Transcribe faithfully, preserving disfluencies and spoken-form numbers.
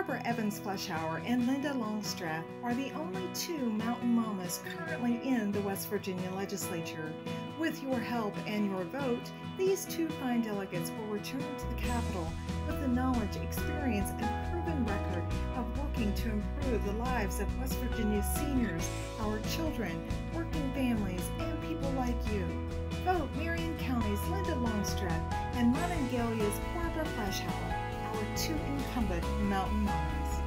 Barbara Evans Fleischauer and Linda Longstreth are the only two Mountain Mamas currently in the West Virginia Legislature. With your help and your vote, these two fine delegates will return to the Capitol with the knowledge, experience, and proven record of working to improve the lives of West Virginia's seniors, our children, working families, and people like you. Vote Marion County's Linda Longstreth and Monongahelia's Barbara Fleischauer, our two incumbent Mountain Mamas.